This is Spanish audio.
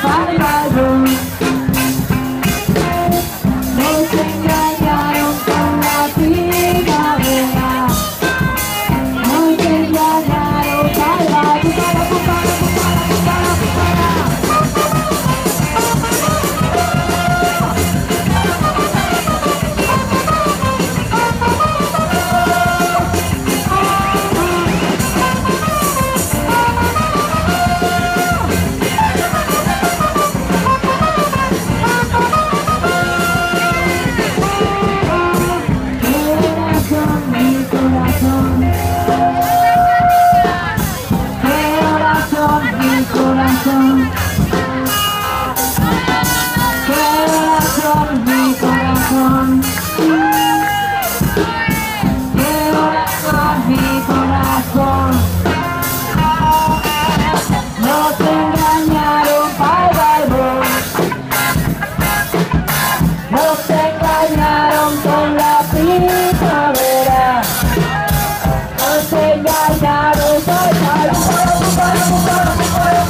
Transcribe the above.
bye bye boom. Nos engañaron con la primavera. Nos engañaron, bye bye, pupala, pupala, pupala, pupala, pupala. Nos engañaron, bye bye boom. Nos engañaron con la primavera. Nos engañaron, bye bye, pupala, pupala, pupala, pupala.